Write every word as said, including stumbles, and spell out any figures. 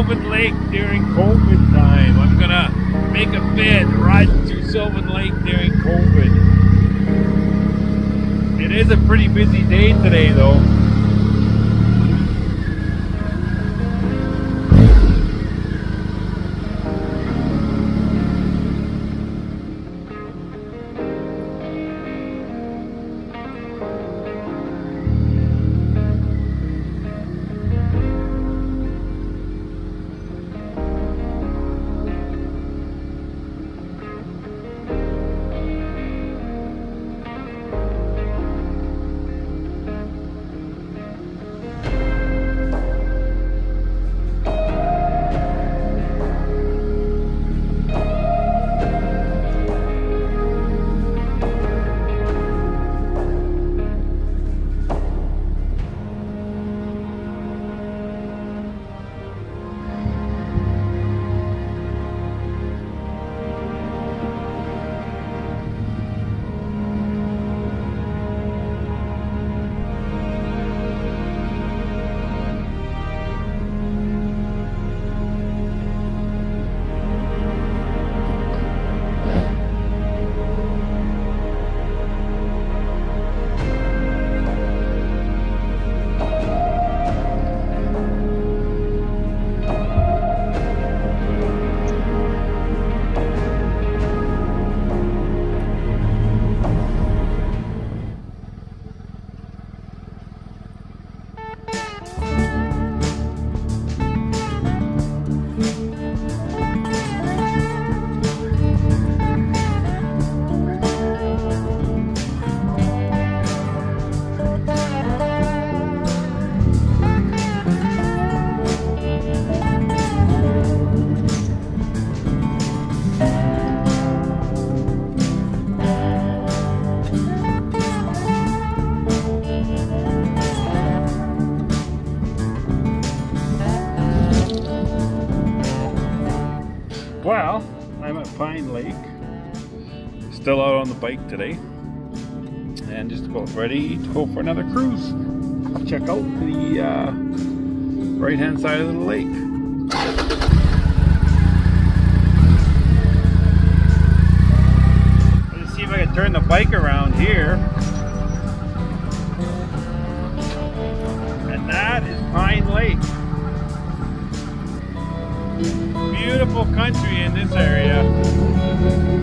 Sylvan Lake during COVID time. I'm gonna make a bid riding through Sylvan Lake during COVID. It is a pretty busy day today though. Well, I'm at Pine Lake, still out on the bike today, and just about ready to go for another cruise. Check out the uh, right hand side of the lake. Let's see if I can turn the bike around here. And that is Pine Lake. Beautiful country in this area.